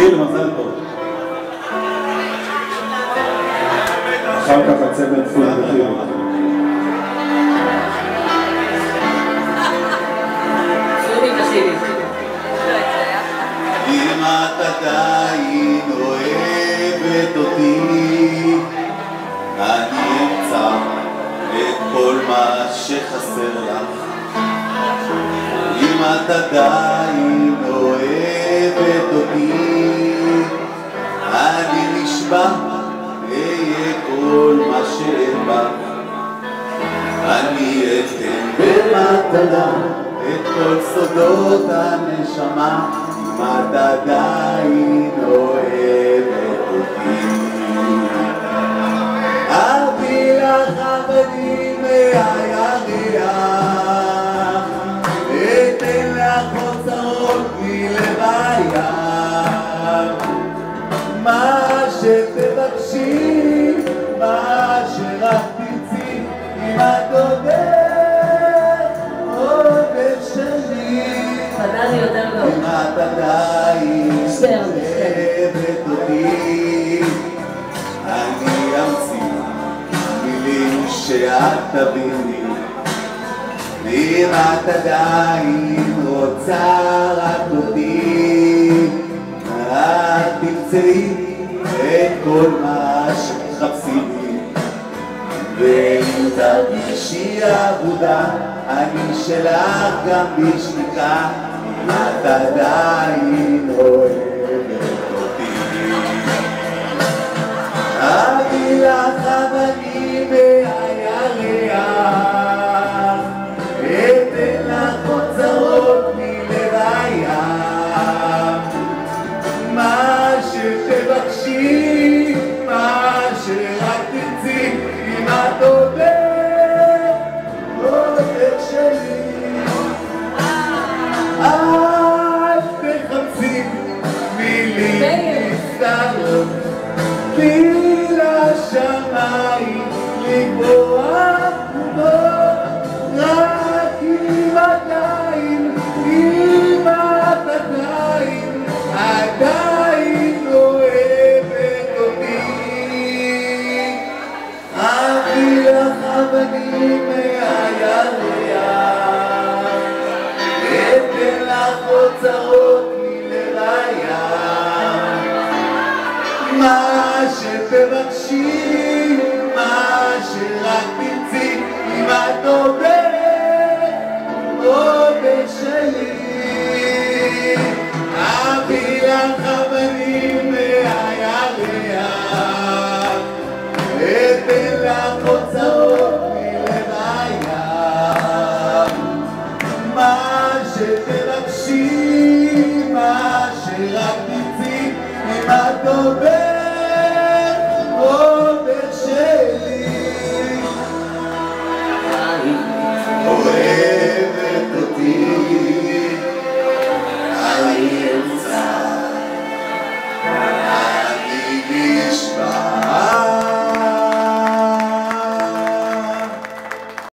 גיל, מזל טוב. אחר כך הצוות פול בכיר. אם את עדיין אוהבת אותי, אני אמצא את כל מה שחסר לך. אם את עדיין אוהבת אותי, אני נשבע אהיה כל מה שאין בה. אני אתן במתנה את כל סודות הנשמה, אם את עדיין אוהבת אותי. אביא לך אבנים מהירח, אתן לך אוצרות מלוויה, מה שתבקשי, מה שרק תרצי, אם את עובד שלי. אם את עדיין אוהבת אותי, אני אמציא מילים שאת תביני. אם את עדיין רוצה רק אותי, את תמצאי את כל מה שתחפשי. ואם תרגישי עבודה, אני שלך גם בשתיקה. אם את עדיין אוהבת אותי, אביא לך אבנים מהירח, אתן לך אוצרות מלוויה, מה שתבקשי, מה שרק תרצי, אם את עובד שלי. אל תחפשי מילים נסתרות, תני לשמיים לקבוע תגובות, רק אם עדיין, אם את עדיין אוהבת אותי. אביא לך אבנים מהירח, אתן לך אוצרות מלוויה, מה שתבקשי, מה שרק תרצי, אם את עובד שלי. אביא לך אבנים מהירח, אתן לך אוצרות מלוויה, מה שתבקשי, מה שרק תרצי, אם את עובד